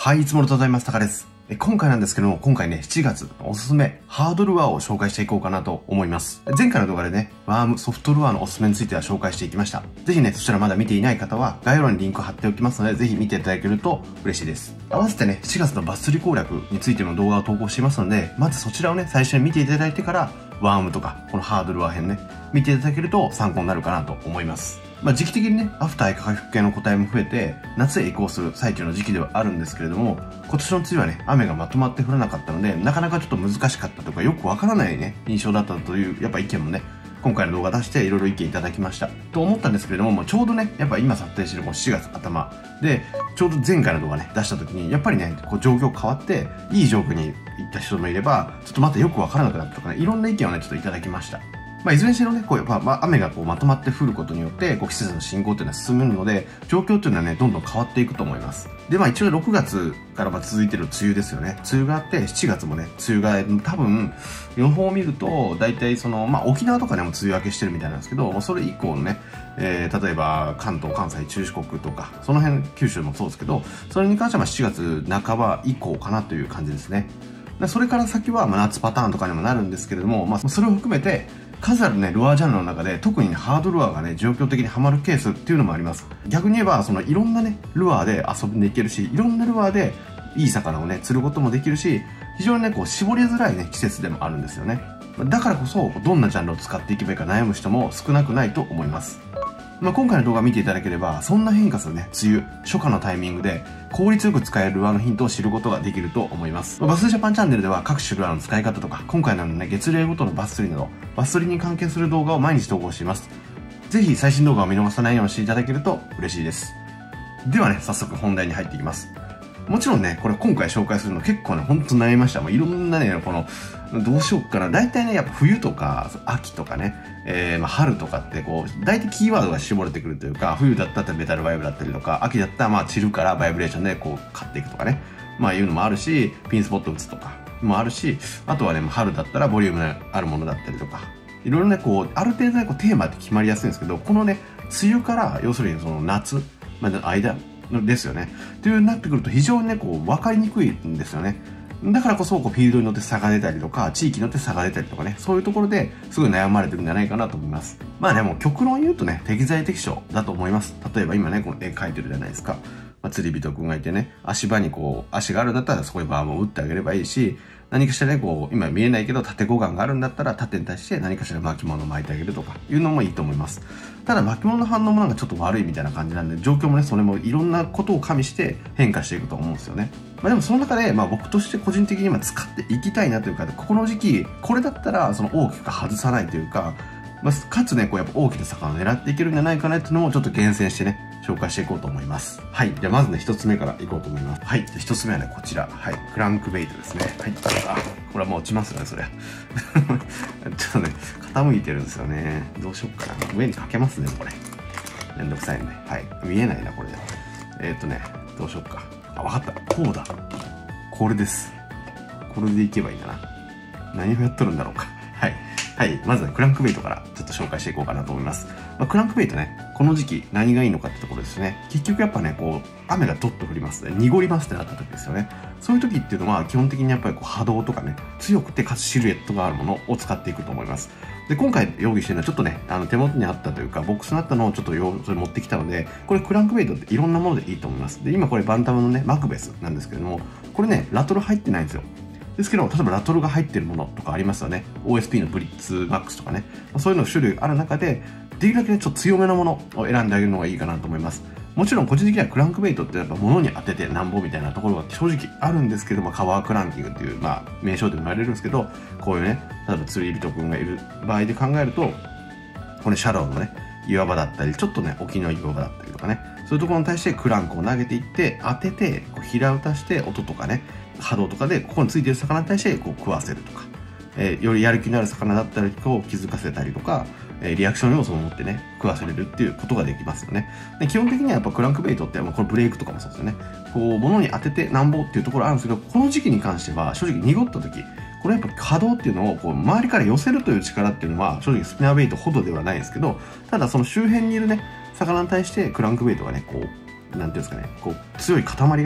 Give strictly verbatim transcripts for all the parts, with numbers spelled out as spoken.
はい、いつものとございます。タカです。え今回なんですけども、今回ね、しちがつおすすめハードルアーを紹介していこうかなと思います。前回の動画でね、ワームソフトルアーのおすすめについては紹介していきました。ぜひね、そちらまだ見ていない方は概要欄にリンク貼っておきますので、ぜひ見ていただけると嬉しいです。合わせてね、しちがつのバス釣り攻略についての動画を投稿していますので、まずそちらをね、最初に見ていただいてから、ワームとか、このハードルアー編ね、見ていただけると参考になるかなと思います。まあ時期的にね、アフター回復系の個体も増えて、夏へ移行する最中の時期ではあるんですけれども、今年の梅雨はね、雨がまとまって降らなかったので、なかなかちょっと難しかったとか、よくわからないね、印象だったという、やっぱ意見もね、今回の動画出していろいろ意見いただきました。と思ったんですけれども、もうちょうどね、やっぱ今撮影してるこうしちがつ頭で、ちょうど前回の動画ね、出した時に、やっぱりね、こう状況変わって、いい状況に行った人もいれば、ちょっとまたよくわからなくなったとかね、いろんな意見をね、ちょっといただきました。まあ、いずれにしろね、こう、まあ、雨がこうまとまって降ることによって、こう季節の進行っていうのは進むので、状況っていうのはね、どんどん変わっていくと思います。で、まあ一応ろくがつからまあ続いてる梅雨ですよね。梅雨があって、しちがつもね、梅雨が、多分、予報を見ると、大体その、まあ沖縄とかでも梅雨明けしてるみたいなんですけど、もうそれ以降のね、えー、例えば関東、関西、中四国とか、その辺、九州もそうですけど、それに関してはしちがつなかば以降かなという感じですね。それから先は、まあ夏パターンとかにもなるんですけれども、まあそれを含めて、数あるね、ルアージャンルの中で、特に、ね、ハードルアーがね、状況的にハマるケースっていうのもあります。逆に言えば、その、いろんなね、ルアーで遊んでいけるし、いろんなルアーで、いい魚をね、釣ることもできるし、非常にね、こう、絞りづらいね、季節でもあるんですよね。だからこそ、どんなジャンルを使っていけばいいか悩む人も少なくないと思います。まあ、今回の動画を見ていただければ、そんな変化するね、梅雨、初夏のタイミングで、効率よく使えるルアーのヒントを知ることができると思います。バスジャパンチャンネルでは各種ルアーの使い方とか、今回のね、月例ごとのバス釣りなど、バス釣りに関係する動画を毎日投稿しています。ぜひ最新動画を見逃さないようにしていただけると嬉しいです。ではね、早速本題に入っていきます。もちろんね、これ今回紹介するの結構ね、ほんと悩みました。もういろんなね、この、どうしよっかな。大体ね、やっぱ冬とか、秋とかね、えー、まあ春とかってこう、大体キーワードが絞れてくるというか、冬だったらメタルバイブだったりとか、秋だったらまあチルからバイブレーションでこう、買っていくとかね。まあいうのもあるし、ピンスポット打つとかもあるし、あとはね、春だったらボリュームのあるものだったりとか、いろいろね、こう、ある程度ね、こう、テーマって決まりやすいんですけど、このね、梅雨から、要するにその夏、まあ、間、ですよね。というようになってくると非常にね、こう、分かりにくいんですよね。だからこそ、こう、フィールドによって差が出たりとか、地域によって差が出たりとかね、そういうところですごい悩まれてるんじゃないかなと思います。まあでも、極論言うとね、適材適所だと思います。例えば今ね、この絵描いてるじゃないですか。まあ、釣り人くんがいてね、足場にこう、足があるんだったらそこにバームを打ってあげればいいし、何かしらね、こう、今見えないけど縦護岸があるんだったら縦に対して何かしら巻物を巻いてあげるとかいうのもいいと思います。ただ巻物の反応もなんかちょっと悪いみたいな感じなんで、状況もね、それもいろんなことを加味して変化していくと思うんですよね。まあでもその中で、まあ僕として個人的に今使っていきたいなというか、ここの時期、これだったらその大きく外さないというか、まあ、かつね、こうやっぱ大きな魚を狙っていけるんじゃないかなっていうのもちょっと厳選してね、紹介していこうと思います。はい。じゃあまずね、一つ目からいこうと思います。はい。じゃあ一つ目はね、こちら。はい。クランクベイトですね。はい。あ、これはもう落ちますよね、それ。ちょっとね、傾いてるんですよね。どうしよっかな。上にかけますね、これ。めんどくさいんで。はい。見えないな、これで。えー、っとね、どうしよっか。あ、わかった。こうだ。これです。これでいけばいいんだな。何をやっとるんだろうか。はい。はい。まずはクランクベイトからちょっと紹介していこうかなと思います。まあ、クランクベイトね、この時期何がいいのかってところですね。結局やっぱね、こう、雨がドッと降りますね。濁りますってなった時ですよね。そういう時っていうのは基本的にやっぱりこう波動とかね、強くてかつシルエットがあるものを使っていくと思います。で、今回用意してるのはちょっとね、あの手元にあったというか、ボックスにあったのをちょっとそれ持ってきたので、これクランクベイトっていろんなものでいいと思います。で、今これバンタムのね、マクベスなんですけども、これね、ラトル入ってないんですよ。ですけど、例えばラトルが入ってるものとかありますよね。オーエスピー のブリッツマックスとかね。そういうの種類ある中で、できるだけね、ちょっと強めのものを選んであげるのがいいかなと思います。もちろん個人的にはクランクベイトってやっぱ物に当ててなんぼみたいなところが正直あるんですけども、カワークランキングっていう、まあ、名称でも言われるんですけど、こういうね、例えば釣り人くんがいる場合で考えると、これシャローのね、岩場だったり、ちょっとね、沖の岩場だったりとかね、そういうところに対してクランクを投げていって、当てて、こう平打たして音とかね、波動とかでここについている魚に対してこう食わせるとか、えー、よりやる気のある魚だったりを気づかせたりとか、えー、リアクション要素を持ってね、食わせれるっていうことができますよね。で、基本的にはやっぱクランクベイトって、このブレイクとかもそうですよね。こう、物に当ててなんぼっていうところあるんですけど、この時期に関しては正直濁った時、これやっぱ波動っていうのをこう周りから寄せるという力っていうのは正直スピナーベイトほどではないんですけど、ただその周辺にいるね、魚に対してクランクベイトがね、こう、なんていうんですかね、こう、強い塊がね、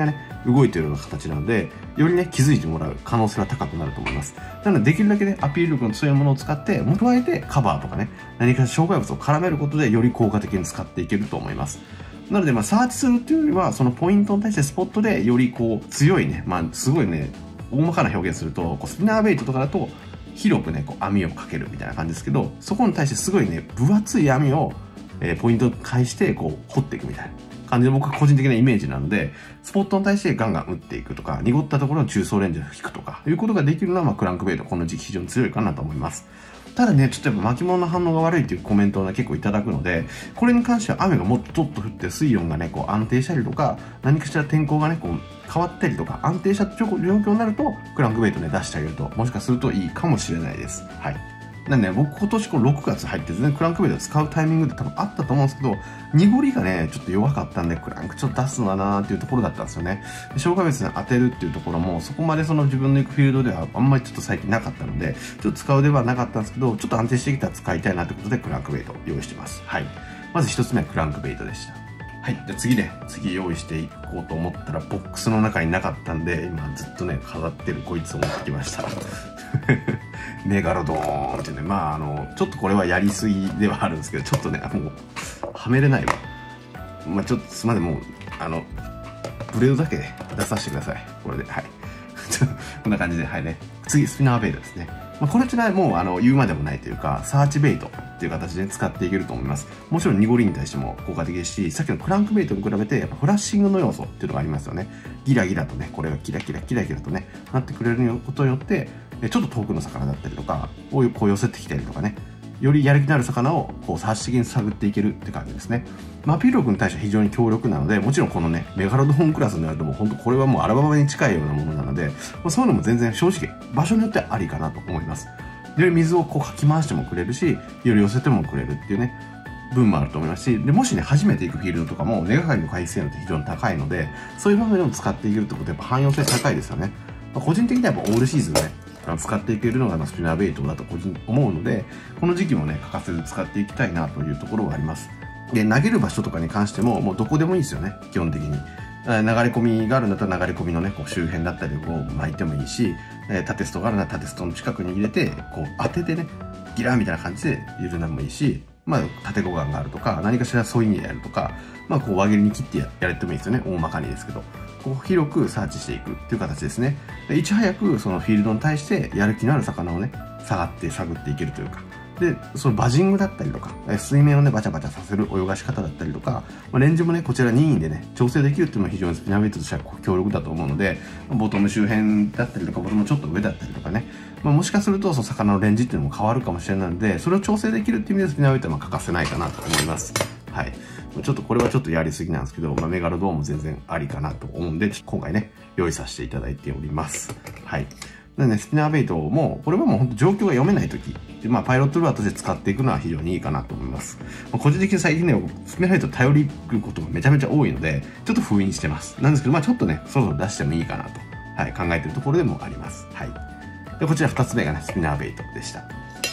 動いているような形なので、よりね、気づいてもらう可能性は高くなると思います。なので、できるだけね、アピール力の強いものを使って、加えてカバーとかね、何か障害物を絡めることで、より効果的に使っていけると思います。なので、まあ、サーチするっていうよりは、そのポイントに対してスポットで、よりこう、強いね、まあ、すごいね、大まかな表現すると、こうスピナーベイトとかだと、広くね、こう網をかけるみたいな感じですけど、そこに対してすごいね、分厚い網を、えー、ポイントに返して、こう、掘っていくみたいな感じで、僕は個人的なイメージなので、スポットに対してガンガン打っていくとか、濁ったところの中層レンジを引くとか、いうことができるのは、まあ、クランクベイト、この時期非常に強いかなと思います。ただね、ちょっとやっぱ巻物の反応が悪いっていうコメントをね、結構いただくので、これに関しては雨がもっとちょっと降って水温がね、こう安定したりとか、何かしら天候がね、こう変わったりとか、安定した状況になると、クランクベイトね、出してあげると、もしかするといいかもしれないです。はい。なんでね、僕今年こうろくがつ入って全然クランクベイト使うタイミングって多分あったと思うんですけど、濁りがね、ちょっと弱かったんで、クランクちょっと出すのだなーっていうところだったんですよね。障害物に当てるっていうところも、そこまでその自分の行くフィールドではあんまりちょっと最近なかったので、ちょっと使うではなかったんですけど、ちょっと安定してきたら使いたいなということで、クランクベイト用意してます。はい。まず一つ目はクランクベイトでした。はい。じゃあ次ね、次用意していこうと思ったら、ボックスの中になかったんで、今ずっとね、飾ってるこいつを持ってきました。メガロドーンってね、まああの、ちょっとこれはやりすぎではあるんですけど、ちょっとね、もう、はめれないわ。まあちょっとすまでもう、あの、ブレードだけで出させてください。これで、はい。こんな感じで、はいね。次、スピナーベイトですね。まあ、これちらもう、あの、言うまでもないというか、サーチベイトっていう形で使っていけると思います。もちろん濁りに対しても効果的ですし、さっきのクランクベイトに比べて、やっぱフラッシングの要素っていうのがありますよね。ギラギラとね、これがキラキラキラキラとね、なってくれることによって、ちょっと遠くの魚だったりとかをこう寄せてきたりとかね、よりやる気のある魚をこう最終的に探っていけるって感じですね。まあ、アピール力に対しては非常に強力なので、もちろんこのね、メガロドーンクラスになるともう本当これはもうアラバマに近いようなものなので、まあ、そういうのも全然正直場所によってはありかなと思います。より水をこうかき回してもくれるし、より寄せてもくれるっていうね、分もあると思いますし、で、もしね、初めて行くフィールドとかも根がかりの回数性能って非常に高いので、そういう場面でも使っていけるってことはやっぱ汎用性高いですよね。まあ、個人的にはやっぱオールシーズンね、使っていけるのがスピナーベイトだと個人思うので、この時期もね、欠かせず使っていきたいなというところはあります。で、投げる場所とかに関しても、もうどこでもいいですよね、基本的に。流れ込みがあるんだったら流れ込みのね、こう周辺だったりを巻いてもいいし、えー、縦ストがあるなら縦ストの近くに入れて、こう当ててね、ギラーみたいな感じで入れるのもいいし、まあ、縦護岸があるとか、何かしらそういう意味でやるとか、まあ、こう輪切りに切ってややれてもいいですよね、大まかにですけど。こう広くサーチしていくっていう形ですね。でいち早くそのフィールドに対してやる気のある魚をね、下がって探っていけるというか。で、そのバジングだったりとか、水面をね、バチャバチャさせる泳がし方だったりとか、まあ、レンジもね、こちら任意でね、調整できるっていうのも非常にスピナーベイトとしては強力だと思うので、ボトム周辺だったりとか、ボトムちょっと上だったりとかね、まあ、もしかすると、その魚のレンジっていうのも変わるかもしれないので、それを調整できるっていう意味でスピナーベイトは欠かせないかなと思います。はい。ちょっとこれはちょっとやりすぎなんですけど、まあ、メガロドーンも全然ありかなと思うんで、今回ね、用意させていただいております。はい。でね、スピナーベイトも、これはもう本当状況が読めないとき、まあ、パイロットルアーとして使っていくのは非常にいいかなと思います。まあ、個人的に最近ね、スピナーベイト頼りることがめちゃめちゃ多いので、ちょっと封印してます。なんですけど、まあ、ちょっとね、そろそろ出してもいいかなと、はい、考えているところでもあります。はい。で、こちら二つ目がね、スピナーベイトでした。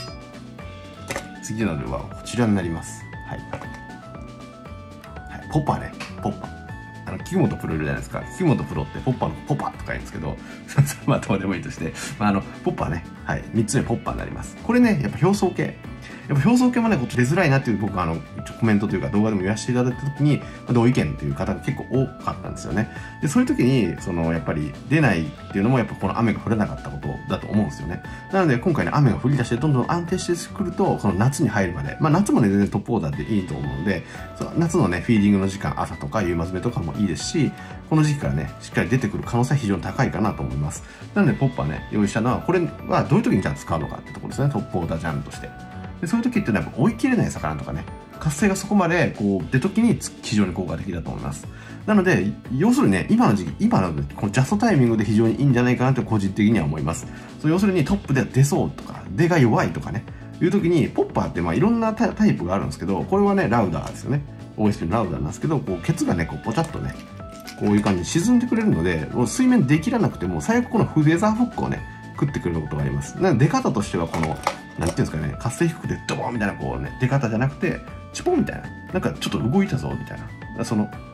次のルアーはこちらになります。はい。はい、ポッパーね、ポッパー。あの、菊本プロいるじゃないですか。菊本プロってポッパーのポッパーとか言うんですけど、まあどうでもいいとして、まああの、ポッパーね、はい、三つ目ポッパーになります。これね、やっぱ表層系。やっぱ表層系もね、こっち出づらいなっていう僕はあの、コメントというか動画でも言わせていただいたときに、同意見という方が結構多かったんですよね。で、そういう時に、その、やっぱり出ないっていうのもやっぱこの雨が降らなかったことだと思うんですよね。なので今回ね、雨が降り出してどんどん安定してくると、この夏に入るまで、まあ夏もね、全然トップオーダーでいいと思うので、その夏のね、フィーディングの時間、朝とか夕まずめとかもいいですし、この時期からね、しっかり出てくる可能性は非常に高いかなと思います。なので、ポッパーね、用意したのは、これはどういう時にじゃあ使うのかってところですね、トップオーダージャンルとして。でそういう時ってのはやっぱ追い切れない魚とかね、活性がそこまでこう出時に非常に効果的だと思います。なので、要するにね、今の時期、今のこのジャストタイミングで非常にいいんじゃないかなと個人的には思います。そう要するにトップで出そうとか、出が弱いとかね、いう時に、ポッパーってまあいろんなタイプがあるんですけど、これはね、ラウダーですよね。オーエスピー のラウダーなんですけど、こう、ケツがね、こう、ポチャッとね、こういう感じに沈んでくれるので、もう水面できらなくても、最悪このフェザーフックをね、食ってくれることがあります。なので出方としては、この、なんていうんですかね、活性低くてドボーンみたいなこうね、出方じゃなくて、チポンみたいな。なんかちょっと動いたぞ、みたいな。その、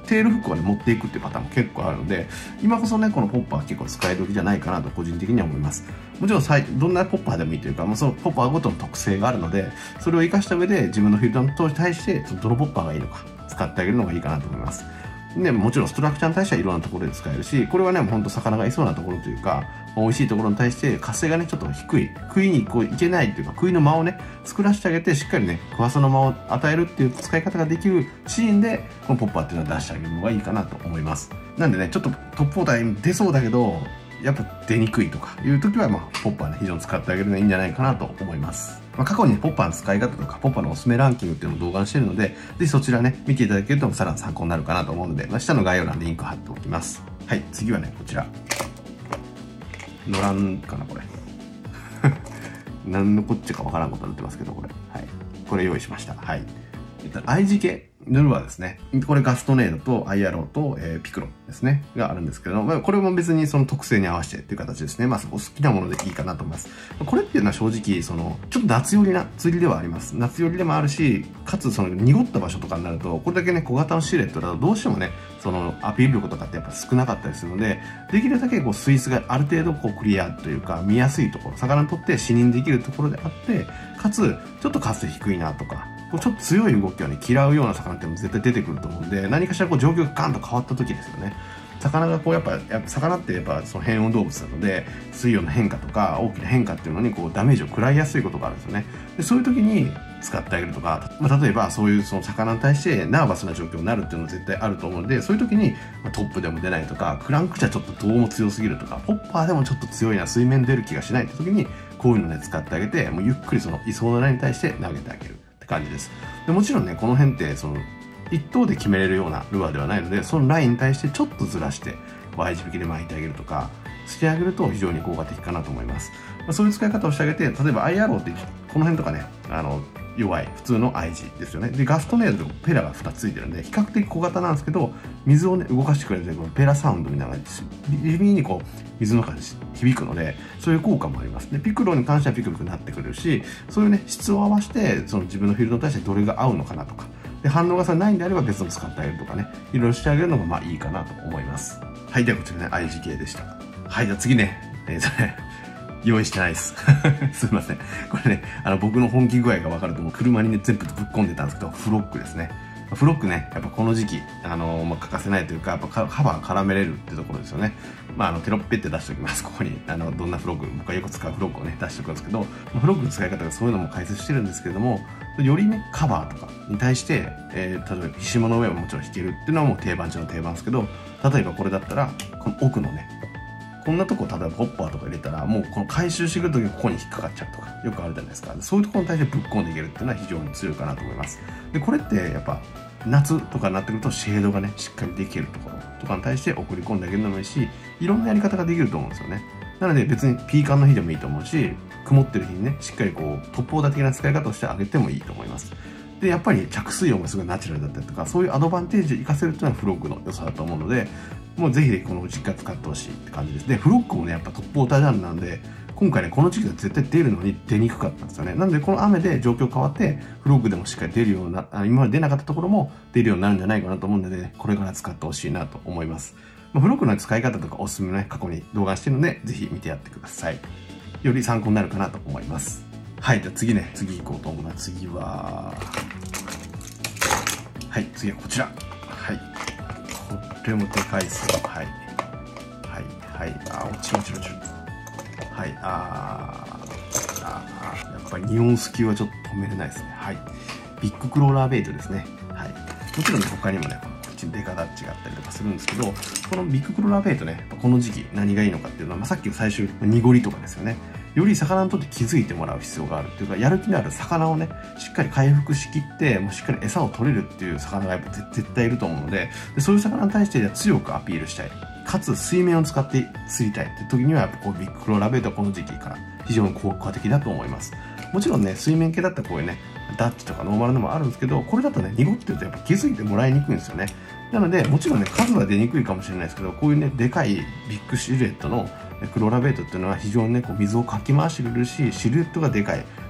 テールフックをね、持っていくっていうパターンも結構あるので、今こそね、このポッパー結構使い時じゃないかなと個人的には思います。もちろんさい、どんなポッパーでもいいというか、まあ、そのポッパーごとの特性があるので、それを活かした上で自分のフィルターに対して、どのポッパーがいいのか、使ってあげるのがいいかなと思います。で、もちろんストラクチャーに対してはいろんなところで使えるし、これはね、もうほんと魚がいそうなところというか、美味しいところに対して活性がね、ちょっと低い、食いにこういけないというか、食いの間をね、作らせてあげて、しっかりね、食わさの間を与えるっていう使い方ができるシーンで、このポッパーっていうのは出してあげるのがいいかなと思います。なんでね、ちょっとトップオーダーに出そうだけど、やっぱ出にくいとかいう時は、まあ、ポッパーね、非常に使ってあげるのがいいんじゃないかなと思います。まあ、過去に、ね、ポッパーの使い方とか、ポッパーのおすすめランキングっていうのを動画にしてるので、ぜひそちらね、見ていただけるとさらに参考になるかなと思うので、まあ、下の概要欄でリンク貼っておきます。はい、次はね、こちら。のらんかな、これ。何のこっちゃかわからんことになってますけど、これ。はい。これ用意しました。はい。えっと、アイジー系のルアーですね。これガストネードとアイアローと、えー、ピクロですね。があるんですけど、まあ、これも別にその特性に合わせてっていう形ですね。まあ、お好きなものでいいかなと思います。これっていうのは正直、その、ちょっと夏寄りな釣りではあります。夏寄りでもあるし、かつその濁った場所とかになると、これだけね、小型のシルエットだとどうしてもね、そのアピール力とかってやっぱ少なかったりするので、できるだけこう水質がある程度こうクリアというか、見やすいところ、魚にとって視認できるところであって、かつ、ちょっと活性低いなとか、ちょっと強い動きをね、嫌うような魚っても絶対出てくると思うんで、何かしらこう状況がガンと変わった時ですよね。魚がこうやっぱ、やっぱ魚ってやっぱその変温動物なので、水温の変化とか大きな変化っていうのにこうダメージを食らいやすいことがあるんですよね。で、そういう時に使ってあげるとか、まあ、例えばそういうその魚に対してナーバスな状況になるっていうのは絶対あると思うので、そういう時にトップでも出ないとか、クランクじゃちょっとどうも強すぎるとか、ポッパーでもちょっと強いな、水面出る気がしないって時に、こういうのね、使ってあげて、もうゆっくりそのいそうなラインに対して投げてあげるって感じです。でもちろんね、この辺ってその一投で決めれるようなルアーではないので、そのラインに対してちょっとずらして Y 字引きで巻いてあげるとかしてあげると非常に効果的かなと思います。まあ、そういう使い方をしてあげて、例えば アイアローってこの辺とかね、あの弱い普通の アイジー ですよね。で、ガストネードとペラがふたつついてるんで、比較的小型なんですけど、水をね、動かしてくれるこのペラサウンドみたいな感じで、指にこう、水の中で響くので、そういう効果もあります。で、ピクロに関してはピクロになってくれるし、そういうね、質を合わせて、その自分のフィールドに対してどれが合うのかなとか、で、反応がさないんであれば別の使ってあげるとかね、いろいろしてあげるのがまあいいかなと思います。はい、ではこちらね、アイジー 系でした。はい、じゃあ次ね、えー、それ、用意してないです。すいません。これね、あの、僕の本気具合がわかると思う。車にね、全部ぶっ込んでたんですけど、フロックですね。フロックね、やっぱこの時期、あのー、まあ、欠かせないというか、やっぱカバー絡めれるってところですよね。まあ、あの、テロッペって出しておきます。ここに、あの、どんなフロック、僕がよく使うフロックをね、出しておくんですけど、フロックの使い方がそういうのも解説してるんですけれども、よりね、カバーとかに対して、えー、例えば、ひしもの上ももちろん引けるっていうのはもう定番中の定番ですけど、例えばこれだったら、この奥のね、こんなとこ、例えばホッパーとか入れたら、もうこの回収してくるときにここに引っかかっちゃうとか、よくあるじゃないですか。そういうところに対してぶっ込んでいけるっていうのは非常に強いかなと思います。で、これってやっぱ、夏とかになってくるとシェードがね、しっかりできるところとかに対して送り込んであげるのもいいし、いろんなやり方ができると思うんですよね。なので別にピーカンの日でもいいと思うし、曇ってる日にね、しっかりこう、トップオーダー的な使い方をしてあげてもいいと思います。で、やっぱり着水音がすごいナチュラルだったりとか、そういうアドバンテージを活かせるっていうのはフロックの良さだと思うので、もうぜひこの実家使ってほしいって感じです。で、フロックもね、やっぱトップウォータージャンルなんで、今回ね、この時期は絶対出るのに出にくかったんですよね。なので、この雨で状況変わって、フロックでもしっかり出るような、今まで出なかったところも出るようになるんじゃないかなと思うので、ね、これから使ってほしいなと思います。まあ、フロックの使い方とかおすすめのね、過去に動画してるので、ぜひ見てやってください。より参考になるかなと思います。はい、じゃあ次ね、次行こうと思うな。次は、はい、次はこちら。はい。これもでかいですよ。はい。はい、はい。あ、落ちる落ちる落ちる。はい、あー、あー、やっぱりニオンスキュはちょっと止めれないですね。はい。ビッグクローラーベイトですね。はい。もちろんね、他にもね、こっちにデカダッチがあったりとかするんですけど、このビッグクローラーベイトね、この時期何がいいのかっていうのは、まあ、さっきの最初、濁りとかですよね。より魚にとって気づいてもらう必要があるっていうか、やる気のある魚をね、しっかり回復しきって、もうしっかり餌を取れるっていう魚がやっぱ絶対いると思うので、でそういう魚に対して強くアピールしたい。かつ水面を使って釣りたいって時には、やっぱこうビッグクローラーベイトはこの時期から非常に効果的だと思います。もちろんね、水面系だったらこういうね、ダッチとかノーマルのもあるんですけど、これだとね、濁ってるとやっぱ気づいてもらいにくいんですよね。なので、もちろんね、数は出にくいかもしれないですけど、こういうね、でかいビッグシルエットのクローラーベイトっていうのは非常にね、こう水をかき回してくれるし、シルエットがでかい。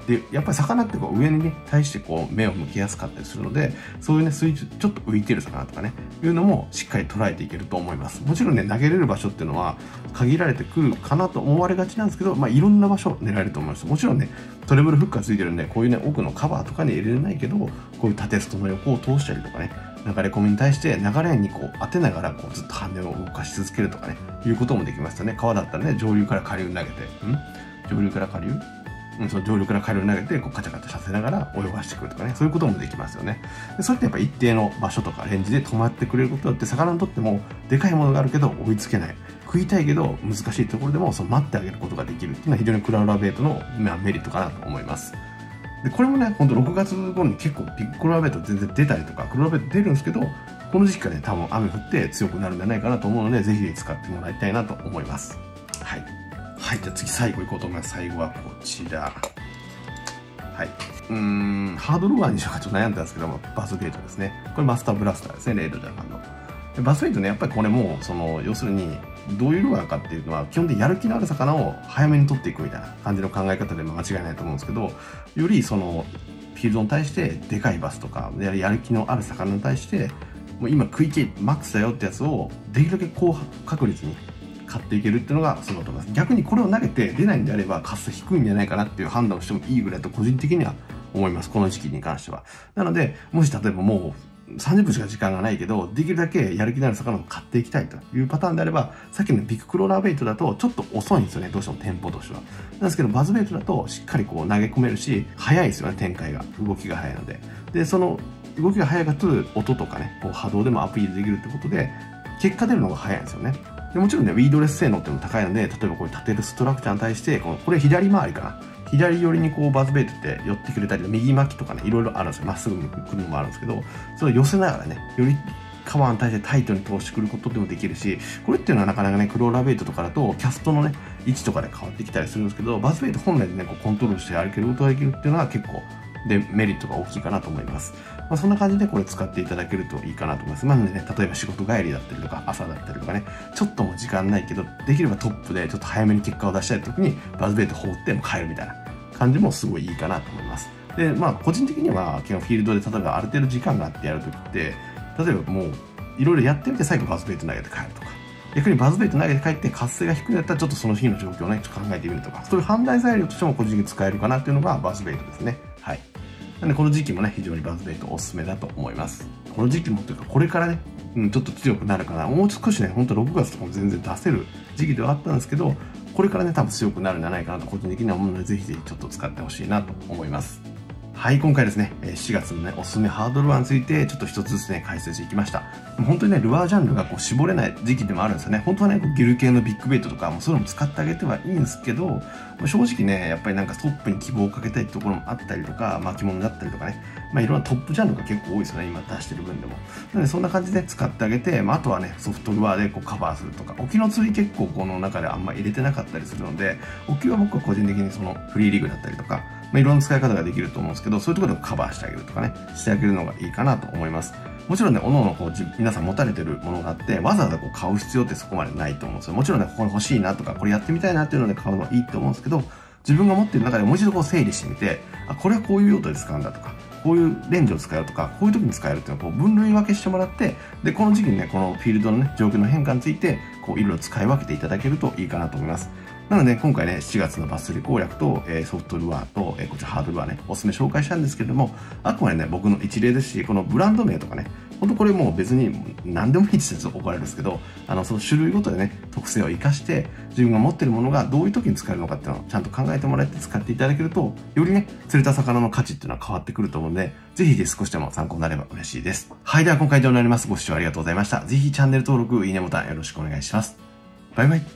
で、やっぱり魚ってこう上にね、対してこう目を向けやすかったりするので、そういうね、水中、ちょっと浮いてる魚とかね、いうのもしっかり捉えていけると思います。もちろんね、投げれる場所っていうのは限られてくるかなと思われがちなんですけど、まあいろんな場所を狙えると思います。もちろんね、トレブルフックがついてるんで、こういうね、奥のカバーとかに入れれないけど、こういう縦ストの横を通したりとかね、流れ込みに対して流れにこう当てながらこうずっと羽を動かし続けるとかね、いうこともできますよね。川だったらね、上流から下流に投げて、ん上流から下流うん、その上流から下流に投げてこうカチャカチャさせながら泳がしてくるとかね、そういうこともできますよね。でそれってやっぱ一定の場所とかレンジで止まってくれることによって、魚にとってもでかいものがあるけど追いつけない、食いたいけど難しいところでもその待ってあげることができるっていうのは非常にクラウラーベイトのメリットかなと思います。でこれもね、ほんとろくがつ頃に結構ビッグクラウラーベイト全然出たりとか、クラウラーベイト出るんですけど、この時期からね、多分雨降って強くなるんじゃないかなと思うので、ぜひ使ってもらいたいなと思います。はい。はい、じゃあ次最後いこうと思います。最後はこちら。はい。うーん、ハードルワンにしようかちょっと悩んだんですけども、バスベイトですね。これマスターブラスターですね、レイドジャパンの。でバスベイトね、やっぱりこれも、その、要するに、どういうルアーかっていうのは、基本的にやる気のある魚を早めに取っていくみたいな感じの考え方で間違いないと思うんですけど、よりその、フィールドに対してでかいバスとか、やる気のある魚に対して、もう今食い気マックスだよってやつを、できるだけ高確率に買っていけるっていうのがそうだと思います。逆にこれを投げて出ないんであれば、カス低いんじゃないかなっていう判断をしてもいいぐらいと個人的には思います。この時期に関しては。なので、もし例えばもうさんじゅっぷんしか時間がないけど、できるだけやる気のある魚を買っていきたいというパターンであれば、さっきのビッグクローラーベイトだとちょっと遅いんですよね。どうしてもテンポとしては。なんですけど、バズベイトだとしっかりこう投げ込めるし、早いですよね、展開が。動きが早いので。で、その動きが速いかつ音とかね、こう波動でもアピールできるってことで、結果出るのが早いんですよね。でもちろんね、ウィードレス性能っていうのも高いので、例えばこういう立てるストラクチャーに対して、このこれ左回りかな。左寄りにこうバズベイトって寄ってくれたり、右巻きとかね、いろいろあるんですよ。まっすぐ来るのもあるんですけど、それを寄せながらね、よりカバーに対してタイトに通してくることでもできるし、これっていうのはなかなかね、クローラーベイトとかだと、キャストのね、位置とかで変わってきたりするんですけど、バズベイト本来でね、こうコントロールして歩けることができるっていうのは結構、で、メリットが大きいかなと思います。まあ、そんな感じでこれ使っていただけるといいかなと思います。なのでね、例えば仕事帰りだったりとか、朝だったりとかね、ちょっとも時間ないけど、できればトップでちょっと早めに結果を出したい時に、バズベイト放っても帰るみたいな感じもすごいいいかなと思います。で、まあ、個人的には、基本フィールドで例えばある程度時間があってやるときって、例えばもう、いろいろやってみて最後バズベイト投げて帰るとか、逆にバズベイト投げて帰って活性が低いんだったらちょっとその日の状況をね、ちょっと考えてみるとか、そういう判断材料としても個人的に使えるかなっていうのがバズベイトですね。はい。なんでこの時期もね、非常にバズベイトおすすめだと思います。この時期もというか、これからね、うん、ちょっと強くなるかな。もう少しね、ほんとろくがつとかも全然出せる時期ではあったんですけど、これからね、多分強くなるんじゃないかなと個人的には思うので、ぜひぜひちょっと使ってほしいなと思います。はい、今回ですね、しがつのね、おすすめハードルワーについて、ちょっと一つずつね、解説していきました。本当にね、ルアージャンルがこう絞れない時期でもあるんですよね。本当はね、ゲル系のビッグベイトとか、もそういうのも使ってあげてはいいんですけど、正直ね、やっぱりなんかトップに希望をかけたいところもあったりとか、巻物だったりとかね、まあいろんなトップジャンルが結構多いですよね、今出してる分でも。なのでそんな感じで使ってあげて、まああとはね、ソフトルアーでこうカバーするとか、沖の釣り結構この中であんま入れてなかったりするので、沖は僕は個人的にそのフリーリグだったりとか、まあ、いろんな使い方ができると思うんですけど、そういうところでカバーしてあげるとかね、してあげるのがいいかなと思います。もちろんね、各々こう皆さん持たれてるものがあって、わざわざこう買う必要ってそこまでないと思うんですよ。もちろんね、ここに欲しいなとか、これやってみたいなっていうので買うのはいいと思うんですけど、自分が持ってる中でもう一度こう整理してみて、あ、これはこういう用途で使うんだとか、こういうレンジを使うとか、こういう時に使えるっていうのをこう分類分けしてもらって、で、この時期にね、このフィールドのね、状況の変化について、こういろいろ使い分けていただけるといいかなと思います。なので、今回ね、しちがつのバス釣り攻略と、えー、ソフトルアーと、えー、こちらハードルアーね、おすすめ紹介したんですけれども、あくまでね、僕の一例ですし、このブランド名とかね、ほんとこれもう別に何でもいいって言って怒られるんですけど、あの、その種類ごとでね、特性を活かして、自分が持ってるものがどういう時に使えるのかっていうのをちゃんと考えてもらって使っていただけると、よりね、釣れた魚の価値っていうのは変わってくると思うので、ぜひで少しでも参考になれば嬉しいです。はい、では今回以上になります。ご視聴ありがとうございました。ぜひチャンネル登録、いいねボタンよろしくお願いします。バイバイ。